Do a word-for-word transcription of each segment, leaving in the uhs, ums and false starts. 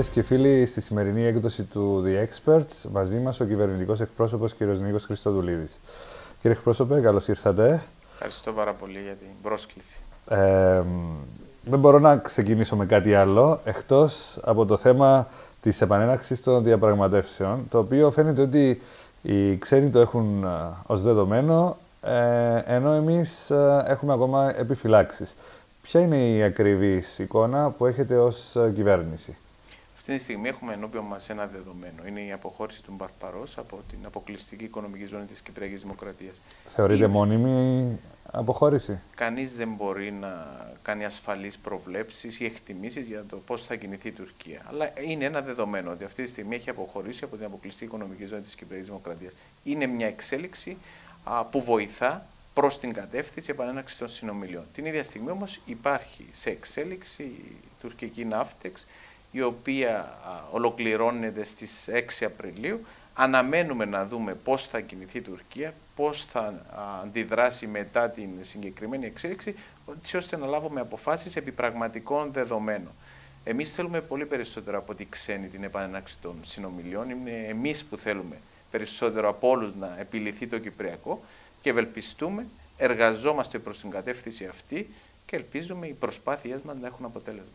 και φίλοι, στη σημερινή έκδοση του The Experts, μαζί μας ο κυβερνητικός εκπρόσωπος κ. Νίκος Χριστοδουλίδης. Κύριε εκπρόσωπε, καλώς ήρθατε. Ευχαριστώ πάρα πολύ για την πρόσκληση. Ε, δεν μπορώ να ξεκινήσω με κάτι άλλο, εκτός από το θέμα της επανέναρξης των διαπραγματεύσεων, το οποίο φαίνεται ότι οι ξένοι το έχουν ως δεδομένο, ε, ενώ εμείς ε, έχουμε ακόμα επιφυλάξεις. Ποια είναι η ακριβής εικόνα που έχετε ως κυβέρνηση? Αυτή τη στιγμή έχουμε ενώπιον μας ένα δεδομένο. Είναι η αποχώρηση του Μπαρμπαρός από την αποκλειστική οικονομική ζώνη της Κυπριακής Δημοκρατίας. Θεωρείται είναι... μόνιμη αποχώρηση? Κανείς δεν μπορεί να κάνει ασφαλείς προβλέψεις ή εκτιμήσεις για το πώς θα κινηθεί η Τουρκία. Αλλά είναι ένα δεδομένο ότι αυτή τη στιγμή έχει αποχωρήσει από την αποκλειστική οικονομική ζώνη της Κυπριακής Δημοκρατίας. Είναι μια εξέλιξη α, που βοηθά προς την κατεύθυνση επανέναρξης των συνομιλιών. Την ίδια στιγμή όμως υπάρχει σε εξέλιξη η τουρκική ναύτεξ, η οποία α, ολοκληρώνεται στις έξι Απριλίου. Αναμένουμε να δούμε πώς θα κινηθεί η Τουρκία, πώς θα α, αντιδράσει μετά την συγκεκριμένη εξέλιξη, έτσι ώστε να λάβουμε αποφάσεις επί πραγματικών δεδομένων. Εμείς θέλουμε πολύ περισσότερο από ότι ξένοι την επανέναρξη των συνομιλιών. Είναι εμείς που θέλουμε περισσότερο από όλους να επιληθεί το Κυπριακό και ευελπιστούμε, εργαζόμαστε προς την κατεύθυνση αυτή και ελπίζουμε οι προσπάθειές μας να έχουν αποτέλεσμα.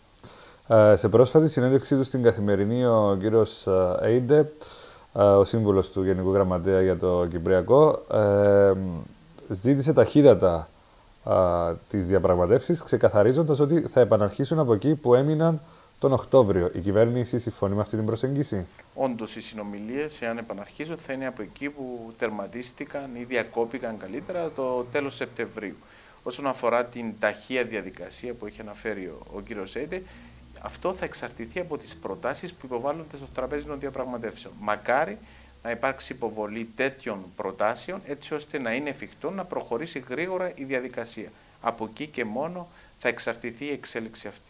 Ε, σε πρόσφατη συνέντευξή του στην Καθημερινή, ο κύριος Έιντε, ο σύμβουλος του Γενικού Γραμματέα για το Κυπριακό, ε, ζήτησε ταχύτατα ε, τις διαπραγματεύσεις, ξεκαθαρίζοντας ότι θα επαναρχίσουν από εκεί που έμειναν τον Οκτώβριο. Η κυβέρνηση συμφωνεί με αυτή την προσέγγιση? Όντως, οι συνομιλίες, εάν επαναρχίσουν, θα είναι από εκεί που τερματίστηκαν ή διακόπηκαν καλύτερα το τέλος Σεπτεμβρίου. Όσον αφορά την ταχεία διαδικασία που έχει αναφέρει ο, ο κύριος Έιντε, αυτό θα εξαρτηθεί από τις προτάσεις που υποβάλλονται στο τραπέζι των διαπραγματεύσεων. Μακάρι να υπάρξει υποβολή τέτοιων προτάσεων, έτσι ώστε να είναι εφικτό να προχωρήσει γρήγορα η διαδικασία. Από εκεί και μόνο θα εξαρτηθεί η εξέλιξη αυτή.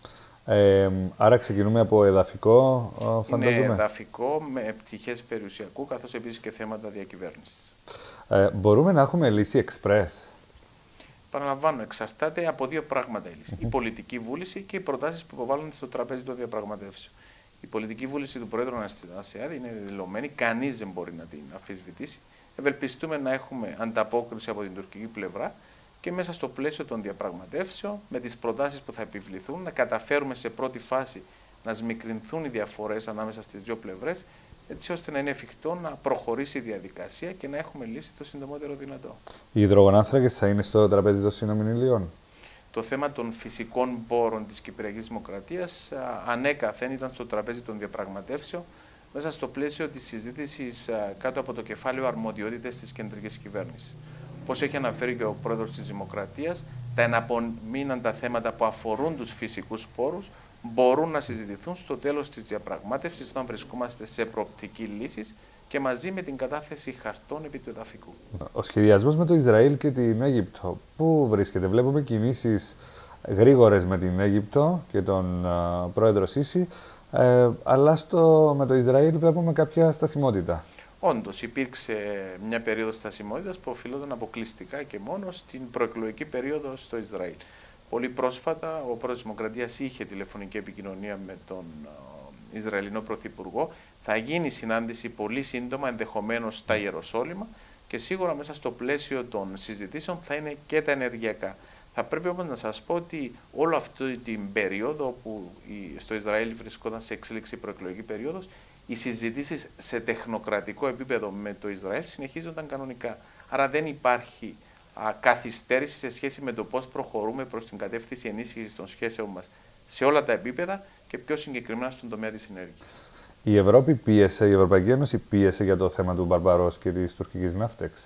Ε, άρα ξεκινούμε από εδαφικό, φαντάζομαι. Είναι εδαφικό με πτυχές περιουσιακού, καθώς επίσης και θέματα διακυβέρνησης. Ε, μπορούμε να έχουμε λύση εξπρές? Παραλαμβάνω, εξαρτάται από δύο πράγματα η λύση. Mm-hmm. Η πολιτική βούληση και οι προτάσεις που υποβάλλονται στο τραπέζι των διαπραγματεύσεων. Η πολιτική βούληση του Προέδρου Αναστασιάδη είναι δηλωμένη, κανείς δεν μπορεί να την αμφισβητήσει. Ευελπιστούμε να έχουμε ανταπόκριση από την τουρκική πλευρά και μέσα στο πλαίσιο των διαπραγματεύσεων, με τις προτάσεις που θα επιβληθούν, να καταφέρουμε σε πρώτη φάση να σμικρινθούν οι διαφορές ανάμεσα στις δύο πλευρές, έτσι ώστε να είναι εφικτό να προχωρήσει η διαδικασία και να έχουμε λύσει το συντομότερο δυνατό. Οι υδρογονάνθρακες θα είναι στο τραπέζι των συνομιλιών? Το θέμα των φυσικών πόρων της Κυπριακής Δημοκρατίας ανέκαθεν ήταν στο τραπέζι των διαπραγματεύσεων, μέσα στο πλαίσιο της συζήτησης κάτω από το κεφάλαιο αρμοδιότητες της κεντρικής κυβέρνησης. Όπως έχει αναφέρει και ο πρόεδρος της Δημοκρατίας, τα εναπομείναντα θέματα που αφορούν τους φυσικούς πόρους μπορούν να συζητηθούν στο τέλος της διαπραγμάτευσης, όταν βρισκόμαστε σε προοπτική λύσης και μαζί με την κατάθεση χαρτών επί του εδαφικού. Ο σχεδιασμός με το Ισραήλ και την Αίγυπτο, πού βρίσκεται? Βλέπουμε κινήσεις γρήγορες με την Αίγυπτο και τον uh, πρόεδρο Σίση, ε, αλλά στο, με το Ισραήλ βλέπουμε κάποια στασιμότητα. Όντως, υπήρξε μια περίοδος στασιμότητας που οφείλονταν αποκλειστικά και μόνο στην προεκλογική περίοδο στο Ισραήλ. Πολύ πρόσφατα, ο πρόεδρος της Δημοκρατίας είχε τηλεφωνική επικοινωνία με τον uh, Ισραηλινό Πρωθυπουργό. Θα γίνει συνάντηση πολύ σύντομα, ενδεχομένως στα Ιεροσόλυμα, και σίγουρα μέσα στο πλαίσιο των συζητήσεων θα είναι και τα ενεργειακά. Θα πρέπει όμως να σας πω ότι όλη αυτή την περίοδο που στο Ισραήλ βρισκόταν σε εξέλιξη προεκλογική περίοδος, οι συζητήσεις σε τεχνοκρατικό επίπεδο με το Ισραήλ συνεχίζονταν κανονικά. Άρα δεν υπάρχει α, καθυστέρηση σε σχέση με το πώς προχωρούμε προς την κατεύθυνση ενίσχυσης των σχέσεων μας σε όλα τα επίπεδα και πιο συγκεκριμένα στον τομέα της ενέργειας. Η Ευρώπη πίεσε, η Ευρωπαϊκή Ένωση πίεσε για το θέμα του Μπαρμπαρός και της τουρκικής ναύτεξ?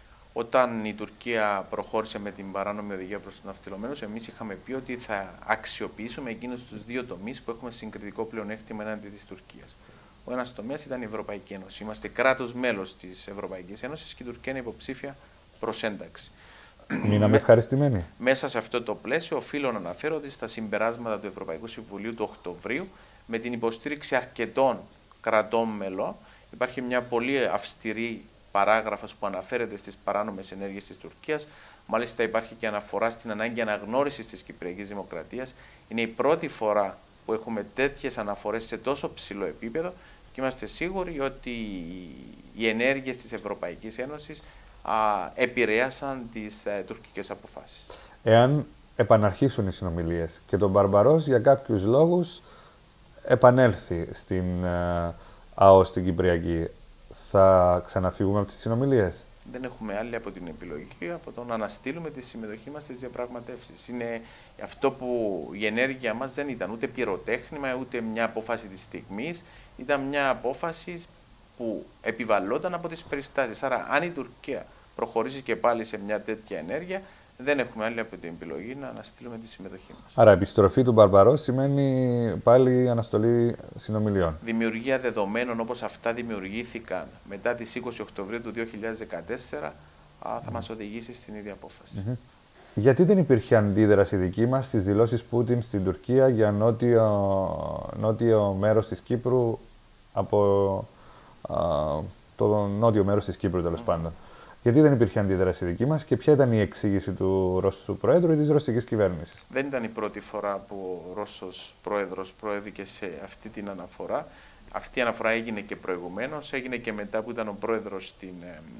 Όταν η Τουρκία προχώρησε με την παράνομη οδηγία προς τους ναυτιλωμένους, εμείς είχαμε πει ότι θα αξιοποιήσουμε εκείνους τους δύο τομείς που έχουμε συγκριτικό πλεονέκτημα έναντι της Τουρκίας. Ο ένας τομέας ήταν η Ευρωπαϊκή Ένωση. Είμαστε κράτος μέλος της Ευρωπαϊκής Ένωσης και η Τουρκία είναι υποψήφια προς ένταξη. Μείναμε ευχαριστημένοι. Μέσα σε αυτό το πλαίσιο, οφείλω να αναφέρω ότι στα συμπεράσματα του Ευρωπαϊκού Συμβουλίου του Οκτωβρίου, με την υποστήριξη αρκετών κρατών μελών, υπάρχει μια πολύ αυστηρή παράγραφος που αναφέρεται στις παράνομες ενέργειες της Τουρκίας. Μάλιστα, υπάρχει και αναφορά στην ανάγκη αναγνώρισης της Κυπριακής Δημοκρατίας. Είναι η πρώτη φορά που που έχουμε τέτοιες αναφορές σε τόσο ψηλό επίπεδο και είμαστε σίγουροι ότι οι ενέργειες της Ευρωπαϊκής Ένωσης α, επηρέασαν τις ε, τουρκικές αποφάσεις. Εάν επαναρχίσουν οι συνομιλίες και τον Μπαρμπαρός για κάποιους λόγους επανέλθει στην ε, ΑΟΣ στην Κυπριακή, θα ξαναφύγουμε από τις συνομιλίες? Δεν έχουμε άλλη από την επιλογή από το να αναστείλουμε τη συμμετοχή μας στις διαπραγματεύσεις. Είναι αυτό που η ενέργεια μας δεν ήταν ούτε πυροτέχνημα, ούτε μια απόφαση της στιγμής. Ήταν μια απόφαση που επιβαλλόταν από τις περιστάσεις. Άρα, αν η Τουρκία προχωρήσει και πάλι σε μια τέτοια ενέργεια, δεν έχουμε άλλη από την επιλογή να αναστείλουμε τη συμμετοχή μας. Άρα, επιστροφή του Μπαρμπαρό σημαίνει πάλι αναστολή συνομιλιών. Δημιουργία δεδομένων όπως αυτά δημιουργήθηκαν μετά τις είκοσι Οκτωβρίου του δύο χιλιάδες δεκατέσσερα θα mm. μας οδηγήσει στην ίδια απόφαση. Mm-hmm. Γιατί δεν υπήρχε αντίδραση δική μας στις δηλώσεις Πούτιν στην Τουρκία για νότιο, νότιο μέρος της Κύπρου από α, το νότιο μέρος της Κύπρου, τέλος mm. πάντων? Γιατί δεν υπήρχε αντίδραση δική μας και ποια ήταν η εξήγηση του Ρώσου Προέδρου ή της ρωσικής κυβέρνησης? Δεν ήταν η πρώτη φορά που ο Ρώσος Πρόεδρος προέβηκε σε αυτή την αναφορά. Αυτή η αναφορά έγινε και προηγουμένως, έγινε και μετά που ήταν ο Πρόεδρος στην,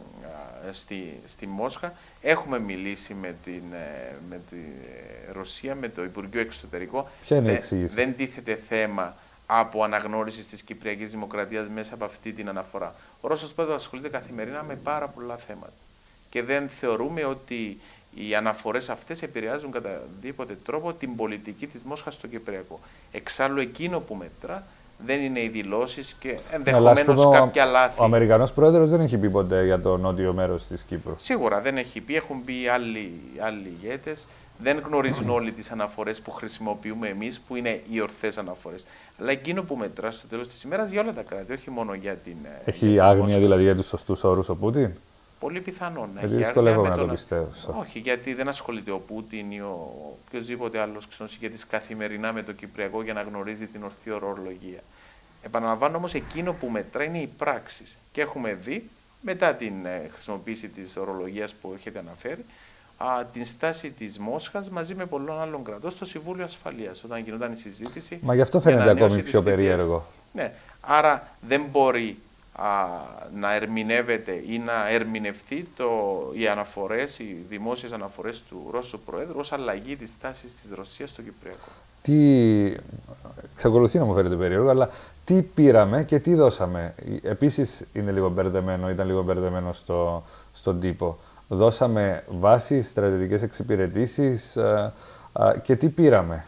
στη, στη Μόσχα. Έχουμε μιλήσει με, την, με τη Ρωσία, με το Υπουργείο Εξωτερικών. Ποια είναι η εξήγηση? Δεν τίθεται θέμα από αναγνώριση της Κυπριακής Δημοκρατίας μέσα από αυτή την αναφορά. Ο Ρώσος Πρόεδρος ασχολείται καθημερινά με πάρα πολλά θέματα. Και δεν θεωρούμε ότι οι αναφορές αυτές επηρεάζουν κατά δίποτε τρόπο την πολιτική της Μόσχας στο Κυπριακό. Εξάλλου, εκείνο που μετρά δεν είναι οι δηλώσεις και ενδεχομένως κάποια λάθη. Ο Αμερικανός Πρόεδρος δεν έχει πει ποτέ για το νότιο μέρος της Κύπρου. Σίγουρα δεν έχει πει. Έχουν πει άλλοι, άλλοι ηγέτες. Δεν γνωρίζουν όλοι τις αναφορές που χρησιμοποιούμε εμείς, που είναι οι ορθές αναφορές. Αλλά εκείνο που μετρά στο τέλος της ημέρας για όλα τα κράτη, όχι μόνο για την. Έχει για άγνοια δηλαδή για τους σωστούς όρους ο Πούτιν? Πολύ πιθανόν να έχει άγνοια. Με να το πιστεύω. Όχι, γιατί δεν ασχολείται ο Πούτιν ή ο οποιοδήποτε άλλος ξένος ηγέτης καθημερινά με το Κυπριακό για να γνωρίζει την ορθή ορολογία. Επαναλαμβάνω όμως, εκείνο που μετρά είναι οι πράξεις. Και έχουμε δει, μετά την χρησιμοποίηση της ορολογίας που έχετε αναφέρει, Α, την στάση της Μόσχας μαζί με πολλών άλλων κρατών στο Συμβούλιο Ασφαλείας, όταν γινόταν η συζήτηση. Μα γι' αυτό φαίνεται ακόμη πιο περίεργο. Ναι, άρα δεν μπορεί α, να ερμηνεύεται ή να ερμηνευθεί το, οι αναφορές, οι δημόσιες αναφορές του Ρώσου Προέδρου ως αλλαγή της στάσης της Ρωσίας στο Κυπριακό. Τι, εξακολουθεί να μου φαίνεται περίεργο, αλλά τι πήραμε και τι δώσαμε? Επίσης είναι λίγο μπερδεμένο, ήταν λίγο μπερδεμένο στο, στον τύπο. Δώσαμε βάσεις, στρατιωτικές εξυπηρετήσεις α, α, και τι πήραμε?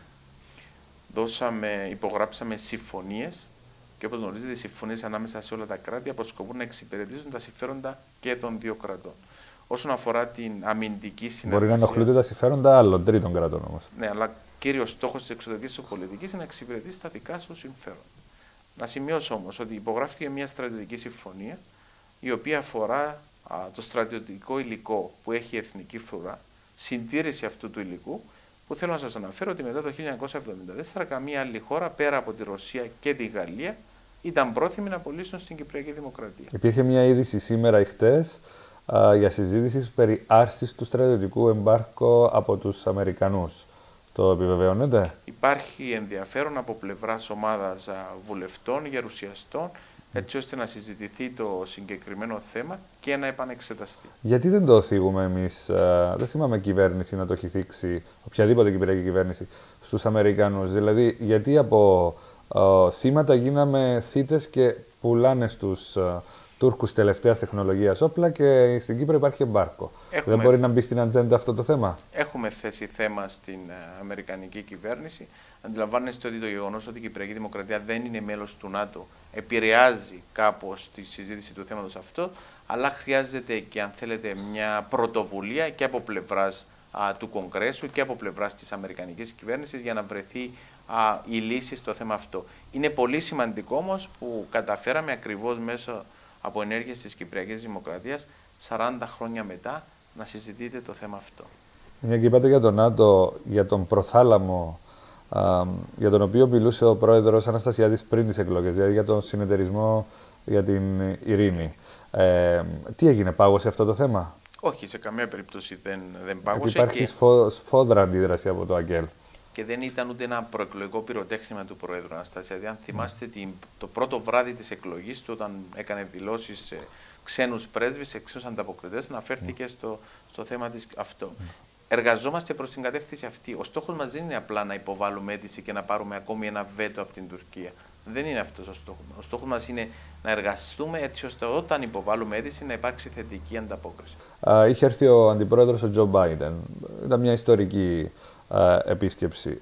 Δώσαμε, υπογράψαμε συμφωνίες και όπως γνωρίζετε οι συμφωνίες ανάμεσα σε όλα τα κράτη αποσκοπούν να εξυπηρετήσουν τα συμφέροντα και των δύο κρατών. Όσον αφορά την αμυντική συνεργασία. Μπορεί να ενοχλούνται τα συμφέροντα άλλων τρίτων κρατών όμως. Ναι, αλλά κύριος στόχος της εξωτερικής πολιτικής είναι να εξυπηρετήσει τα δικά σου συμφέροντα. Να σημειώσω όμως ότι υπογράφηκε μια στρατιωτική συμφωνία η οποία αφορά α, το στρατιωτικό υλικό που έχει η εθνική φρουρά, συντήρηση αυτού του υλικού, που θέλω να σας αναφέρω ότι μετά το χίλια εννιακόσια εβδομήντα τέσσερα καμία άλλη χώρα πέρα από τη Ρωσία και τη Γαλλία ήταν πρόθυμη να πωλήσουν στην Κυπριακή Δημοκρατία. Υπήρχε μια είδηση σήμερα ή χτες α, για συζήτηση περί άρσης του στρατιωτικού εμπάρκου από τους Αμερικανούς. Το επιβεβαιώνετε? Υπάρχει ενδιαφέρον από πλευράς ομάδας βουλευτών, γερουσιαστών, έτσι ώστε να συζητηθεί το συγκεκριμένο θέμα και να επανεξεταστεί. Γιατί δεν το θίγουμε εμείς, δεν θυμάμαι κυβέρνηση να το έχει θίξει, οποιαδήποτε κυπριακή κυβέρνηση, στους Αμερικανούς? Δηλαδή, γιατί από α, θύματα γίναμε θύτες και πουλάνε στους α, Τούρκους τελευταίας τεχνολογίας όπλα και στην Κύπρο υπάρχει εμπάρκο? Έχουμε... Δεν μπορεί να μπει στην ατζέντα αυτό το θέμα? Έχουμε θέσει θέμα στην uh, Αμερικανική κυβέρνηση. Αντιλαμβάνεστε ότι το γεγονός ότι η Κυπριακή Δημοκρατία δεν είναι μέλος του ΝΑΤΟ επηρεάζει κάπως τη συζήτηση του θέματος αυτό, αλλά χρειάζεται και, αν θέλετε, μια πρωτοβουλία και από πλευράς uh, του Κογκρέσου και από πλευράς της Αμερικανικής κυβέρνησης για να βρεθεί uh, η λύση στο θέμα αυτό. Είναι πολύ σημαντικό όμως που καταφέραμε ακριβώς μέσω από ενέργειες της Κυπριακής Δημοκρατίας σαράντα χρόνια μετά να συζητείτε το θέμα αυτό. Μια και είπατε για τον ΝΑΤΟ, για τον προθάλαμο, α, για τον οποίο μιλούσε ο πρόεδρος Αναστασιάδης πριν τις εκλογές, δηλαδή για τον συνεταιρισμό για την ειρήνη. Ε, τι έγινε, πάγωσε αυτό το θέμα? Όχι, σε καμία περίπτωση δεν, δεν πάγωσε. Υπάρχει και... σφόδρα αντίδραση από το ΑΚΕΛ. και δεν ήταν ούτε ένα προεκλογικό πυροτέχνημα του Προέδρου Αναστασιάδη. Αν θυμάστε την, το πρώτο βράδυ της εκλογής του, όταν έκανε δηλώσεις σε ξένους πρέσβεις, σε ξένους ανταποκριτές, αναφέρθηκε στο, στο θέμα της αυτό. Εργαζόμαστε προς την κατεύθυνση αυτή. Ο στόχος μας δεν είναι απλά να υποβάλουμε αίτηση και να πάρουμε ακόμη ένα βέτο από την Τουρκία. Δεν είναι αυτός ο στόχος μας. Ο στόχος μας είναι να εργαστούμε έτσι ώστε όταν υποβάλουμε αίτηση να υπάρξει θετική ανταπόκριση. Uh, είχε έρθει ο αντιπρόεδρος ο Τζο Μπάιντεν. Ήταν μια ιστορική uh, επίσκεψη.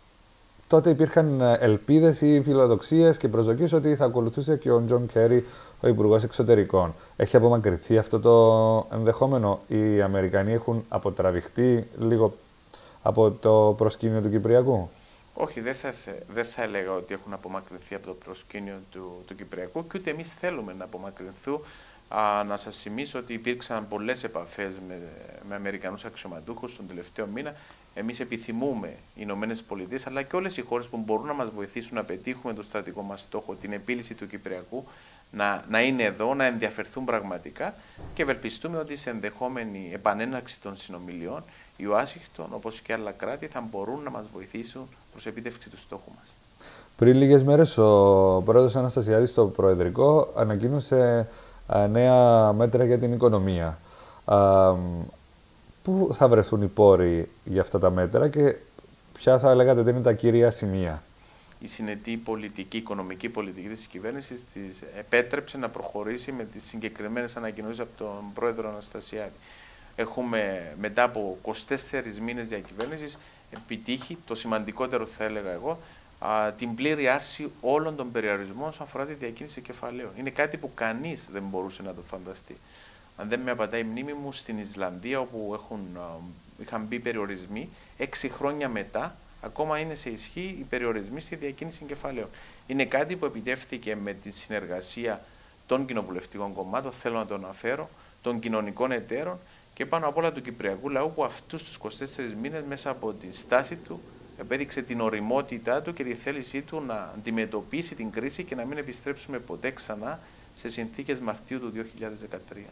Τότε υπήρχαν ελπίδες ή φιλοδοξίες και προσδοκίες ότι θα ακολουθούσε και ο Τζον Κέρι, ο Υπουργός Εξωτερικών. Έχει απομακρυνθεί αυτό το ενδεχόμενο? Οι Αμερικανοί έχουν αποτραβηχτεί λίγο από το προσκήνιο του Κυπριακού? Όχι, δεν θα, δεν θα έλεγα ότι έχουν απομακρυνθεί από το προσκήνιο του, του Κυπριακού και ούτε εμείς θέλουμε να απομακρυνθούν. Α, να σας θυμίσω ότι υπήρξαν πολλές επαφές με, με Αμερικανούς αξιωματούχους τον τελευταίο μήνα. Εμείς επιθυμούμε οι Ηνωμένες Πολιτείες αλλά και όλες οι χώρες που μπορούν να μας βοηθήσουν να πετύχουμε το στρατηγικό μας στόχο, την επίλυση του Κυπριακού, να, να είναι εδώ, να ενδιαφερθούν πραγματικά και ευελπιστούμε ότι σε ενδεχόμενη επανέναρξη των συνομιλιών η Ουάσιγκτον, όπως και άλλα κράτη, θα μπορούν να μας βοηθήσουν προς επίτευξη του στόχου μας. Πριν λίγες μέρες ο πρόεδρος Αναστασιάδης στο Προεδρικό ανακοίνωσε α, νέα μέτρα για την οικονομία. Α, πού θα βρεθούν οι πόροι για αυτά τα μέτρα και ποια θα λέγατε ότι είναι τα κύρια σημεία? Η συνετή πολιτική, οικονομική πολιτική της κυβέρνησης της επέτρεψε να προχωρήσει με τις συγκεκριμένες ανακοινώσεις από τον πρόεδρο Αναστασιάδη. Έχουμε μετά από είκοσι τέσσερις μήνες διακυβέρνησης επιτύχει, το σημαντικότερο θα έλεγα εγώ, α, την πλήρη άρση όλων των περιορισμών όσον αφορά τη διακίνηση κεφαλαίων. Είναι κάτι που κανείς δεν μπορούσε να το φανταστεί. Αν δεν με απατάει η μνήμη μου, στην Ισλανδία, όπου έχουν, α, είχαν μπει περιορισμοί, έξι χρόνια μετά, ακόμα είναι σε ισχύ οι περιορισμοί στη διακίνηση κεφαλαίων. Είναι κάτι που επιτεύχθηκε με τη συνεργασία των κοινοβουλευτικών κομμάτων, θέλω να το αναφέρω, των κοινωνικών εταίρων και πάνω απ' όλα του Κυπριακού λαού, που αυτούς τους είκοσι τέσσερις μήνες μέσα από τη στάση του επέδειξε την ωριμότητά του και τη θέλησή του να αντιμετωπίσει την κρίση και να μην επιστρέψουμε ποτέ ξανά σε συνθήκες Μαρτίου του δύο χιλιάδες δεκατρία.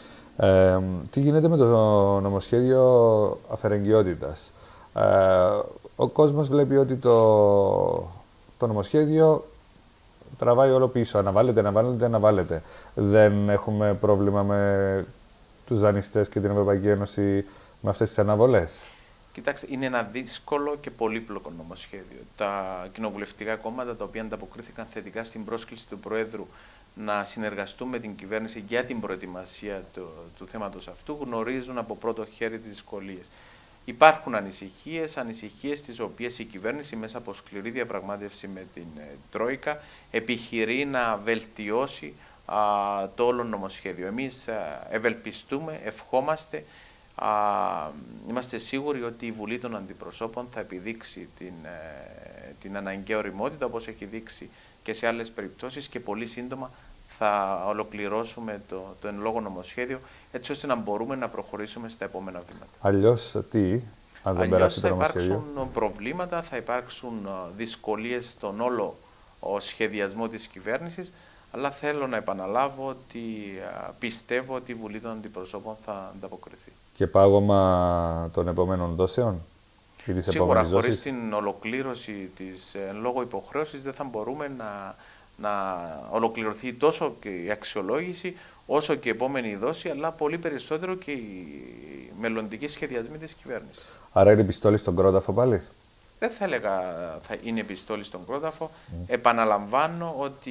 Ε, τι γίνεται με το νομοσχέδιο αφαιρεγγιότητας? Ε, ο κόσμος βλέπει ότι το, το νομοσχέδιο τραβάει όλο πίσω. Αναβάλλεται, αναβάλλεται, αναβάλλεται. Δεν έχουμε πρόβλημα με τους δανειστές και την Ευρωπαϊκή Ένωση με αυτές τις αναβολές? Κοιτάξτε, είναι ένα δύσκολο και πολύπλοκο νομοσχέδιο. Τα κοινοβουλευτικά κόμματα, τα οποία ανταποκρίθηκαν θετικά στην πρόσκληση του Προέδρου να συνεργαστούν με την κυβέρνηση για την προετοιμασία του, του θέματος αυτού, γνωρίζουν από πρώτο χέρι τις δυσκολίες. Υπάρχουν ανησυχίες, ανησυχίες τις οποίες η κυβέρνηση μέσα από σκληρή διαπραγμάτευση με την ε, Τρόικα επιχειρεί να βελτιώσει α, το όλο νομοσχέδιο. Εμείς α, ευελπιστούμε, ευχόμαστε, α, είμαστε σίγουροι ότι η Βουλή των Αντιπροσώπων θα επιδείξει την, ε, την αναγκαία ωριμότητα, όπως έχει δείξει και σε άλλες περιπτώσεις, και πολύ σύντομα θα ολοκληρώσουμε το, το εν λόγω νομοσχέδιο, έτσι ώστε να μπορούμε να προχωρήσουμε στα επόμενα βήματα. Αλλιώς τι, αν δεν περάσει το νομοσχέδιο? Θα υπάρξουν προβλήματα, θα υπάρξουν δυσκολίες στον όλο ο σχεδιασμό της κυβέρνησης, αλλά θέλω να επαναλάβω ότι πιστεύω ότι η Βουλή των Αντιπροσώπων θα ανταποκριθεί. Και πάγωμα των επόμενων δόσεων? Σίγουρα, χωρίς την ολοκλήρωση της εν λόγω υποχρέωσης δεν θα μπορούμε να, να ολοκληρωθεί τόσο και η αξιολόγηση, όσο και η επόμενη δόση, αλλά πολύ περισσότερο και οι μελλοντικοί σχεδιασμοί της κυβέρνησης. Άρα είναι πιστόλι στον κρόταφο πάλι? Δεν θα έλεγα θα είναι πιστόλι στον κρόταφο. Mm. Επαναλαμβάνω ότι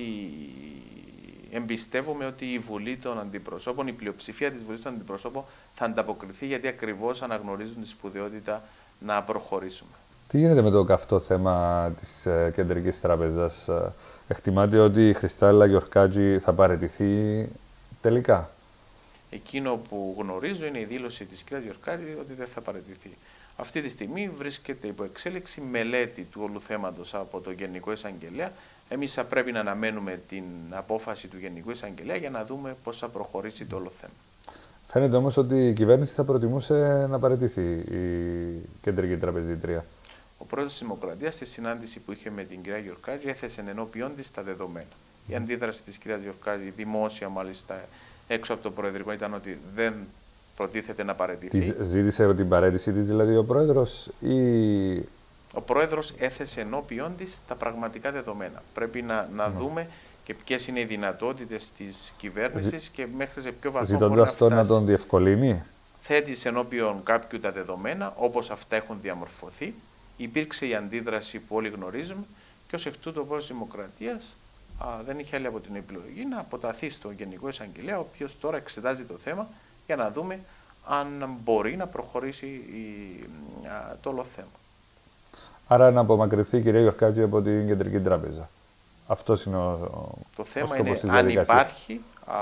εμπιστεύομαι ότι η Βουλή των Αντιπροσώπων, η πλειοψηφία της Βουλής των Αντιπροσώπων θα ανταποκριθεί, γιατί ακριβώς αναγνωρίζουν τη σπουδαιότητα να προχωρήσουμε. Τι γίνεται με το καυτό θέμα της ε, Κεντρικής Τράπεζας? Εκτιμάται ότι η Χριστάλλα Γιορκάτζη θα παραιτηθεί τελικά? Εκείνο που γνωρίζω είναι η δήλωση της κυρίας Γιορκάτζη ότι δεν θα παραιτηθεί. Αυτή τη στιγμή βρίσκεται υπό εξέλιξη μελέτη του όλου θέματος από τον Γενικό Εισαγγελέα. Εμείς θα πρέπει να αναμένουμε την απόφαση του Γενικού Εισαγγελέα για να δούμε πώς θα προχωρήσει το όλο θέμα. Φαίνεται όμως ότι η κυβέρνηση θα προτιμούσε να παραιτηθεί η Κεντρική Τραπεζίτρια. Ο πρόεδρος της Δημοκρατίας, στη συνάντηση που είχε με την κυρία Γιορκάτζη, έθεσε ενώπιον της τα δεδομένα. Mm. Η αντίδραση της κυρίας Γιορκάτζη, δημόσια μάλιστα έξω από το Προεδρικό, ήταν ότι δεν προτίθεται να παραιτηθεί. Της ζήτησε την παραίτηση της δηλαδή ο πρόεδρος, ή Ο Πρόεδρος έθεσε ενώπιον της τα πραγματικά δεδομένα. Πρέπει να, να ναι. δούμε και ποιες είναι οι δυνατότητες της κυβέρνησης και μέχρι σε ποιο βαθμό μπορεί να φτάσει. Ζητώντας το να τον διευκολύνει. Θέτει ενώπιον κάποιου τα δεδομένα, όπως αυτά έχουν διαμορφωθεί. Υπήρξε η αντίδραση που όλοι γνωρίζουμε και ως εκ τούτου ο Πρόεδρος της Δημοκρατίας α, δεν είχε άλλη από την επιλογή να αποταθεί στον Γενικό Εισαγγελέα, ο οποίος τώρα εξετάζει το θέμα για να δούμε αν μπορεί να προχωρήσει η, α, το όλο θέμα. Άρα να απομακρυνθεί η κυρία Γιορκάτζη από την Κεντρική Τράπεζα. Αυτός είναι ο Το θέμα είναι αν υπάρχει α,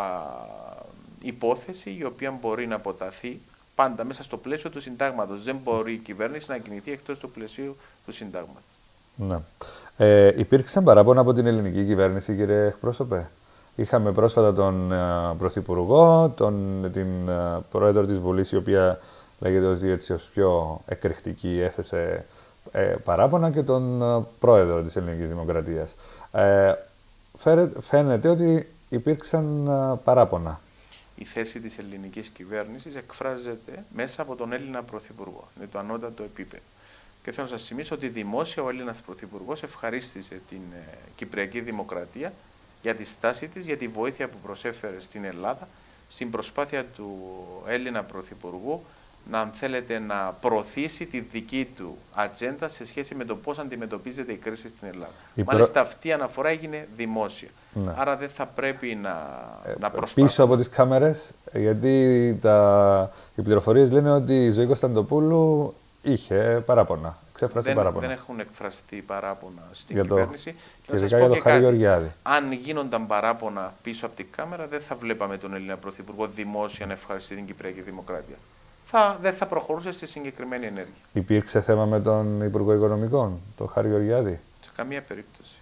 υπόθεση η οποία μπορεί να αποταθεί πάντα μέσα στο πλαίσιο του συντάγματος. Δεν μπορεί η κυβέρνηση να κινηθεί εκτός του πλαισίου του συντάγματος. Ναι. Ε, υπήρξαν παράπονα από την ελληνική κυβέρνηση, κύριε εκπρόσωπε. Είχαμε πρόσφατα τον uh, Πρωθυπουργό, τον, την uh, Πρόεδρο της Βουλής, η οποία λέγεται ότι έτσι ως πιο εκρηκτική έθεσε ε, παράπονα, και τον uh, Πρόεδρο της Ελληνικής Δημοκρατίας. Ε, φαίνεται ότι υπήρξαν uh, παράπονα. Η θέση της ελληνικής κυβέρνησης εκφράζεται μέσα από τον Έλληνα Πρωθυπουργό. Είναι το ανώτατο επίπεδο. Και θέλω να σας θυμίσω ότι δημόσια ο Έλληνας Πρωθυπουργός ευχαρίστησε την ε, Κυπριακή Δημοκρατία για τη στάση της, για τη βοήθεια που προσέφερε στην Ελλάδα, στην προσπάθεια του Έλληνα Πρωθυπουργού να, αν θέλετε, να προωθήσει τη δική του ατζέντα σε σχέση με το πώς αντιμετωπίζεται η κρίση στην Ελλάδα. Η Μάλιστα προ... αυτή η αναφορά έγινε δημόσια. Ναι. Άρα δεν θα πρέπει να, ε, να προσπαθούμε. Πίσω από τις κάμερες, γιατί τα... οι πληροφορίες λένε ότι η Ζωή Κωνσταντοπούλου είχε παράπονα. Δεν, παράπονα. δεν έχουν εκφραστεί παράπονα στην για κυβέρνηση. Και να σας πω και κάτι. Αν γίνονταν παράπονα πίσω από την κάμερα, δεν θα βλέπαμε τον Έλληνα Πρωθυπουργό δημόσια να ευχαριστεί την Κυπριακή Δημοκρατία. Θα, δεν θα προχωρούσε στη συγκεκριμένη ενέργεια. Υπήρξε θέμα με τον Υπουργό Οικονομικών, τον Χάρη Γεωργιάδη? Σε καμία περίπτωση.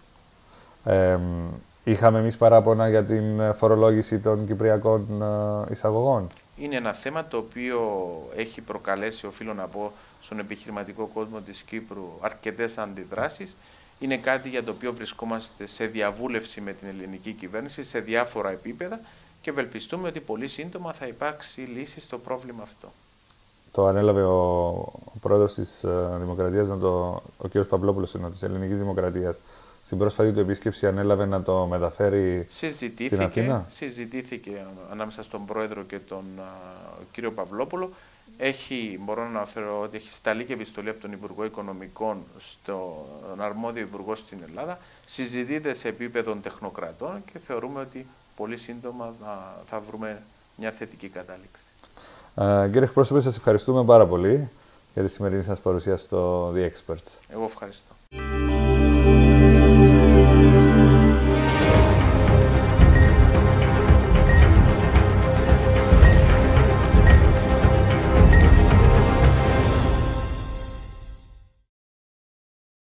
Ε, είχαμε εμείς παράπονα για την φορολόγηση των κυπριακών εισαγωγών. Είναι ένα θέμα το οποίο έχει προκαλέσει, οφείλω να πω, στον επιχειρηματικό κόσμο της Κύπρου αρκετές αντιδράσεις. Είναι κάτι για το οποίο βρισκόμαστε σε διαβούλευση με την ελληνική κυβέρνηση σε διάφορα επίπεδα και ευελπιστούμε ότι πολύ σύντομα θα υπάρξει λύση στο πρόβλημα αυτό. Το ανέλαβε ο, ο πρόεδρος της uh, Δημοκρατίας, να το, ο κ. Παυλόπουλος, της Ελληνικής Δημοκρατίας. Στην πρόσφατη του επίσκεψη ανέλαβε να το μεταφέρει στην Αθήνα. Συζητήθηκε ανάμεσα στον πρόεδρο και τον uh, κύριο Παυλόπουλο. Έχει, μπορώ να αναφέρω ότι έχει σταλεί και επιστολή από τον Υπουργό Οικονομικών στον αρμόδιο Υπουργό στην Ελλάδα. Συζητείται σε επίπεδο τεχνοκρατών και θεωρούμε ότι πολύ σύντομα θα, θα βρούμε μια θετική κατάληξη. Uh, κύριε εκπρόσωπε, σας ευχαριστούμε πάρα πολύ για τη σημερινή σας παρουσία στο The Experts. Εγώ ευχαριστώ.